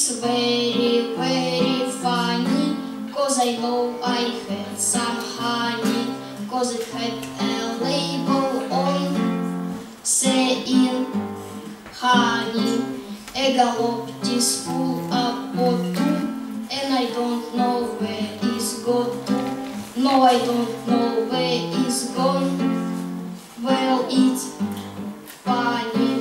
It's very, very funny, 'cause I know I had some honey, 'cause it had a label on saying honey. A gallop is full up or two, and I don't know where it's got to. No, I don't know where it's gone. Well, it's funny.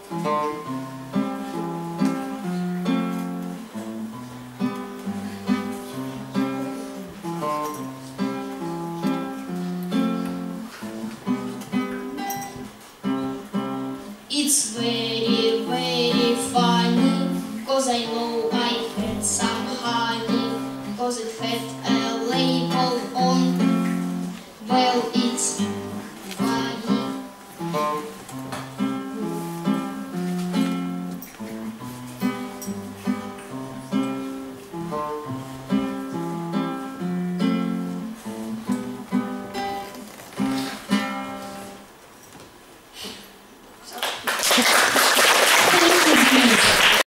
It's very, very funny, 'cause I know I had some honey, 'cause it had a label on. Well,